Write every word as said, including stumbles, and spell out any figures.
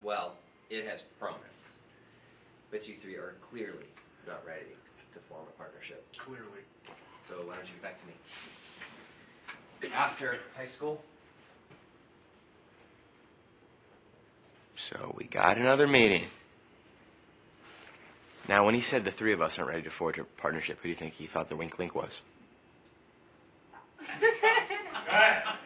Well, it has promise. But you three are clearly not ready to form a partnership. Clearly. So why don't you get back to me? After high school? So we got another meeting. Now, when he said the three of us aren't ready to forge a partnership, who do you think he thought the wink link was? Right.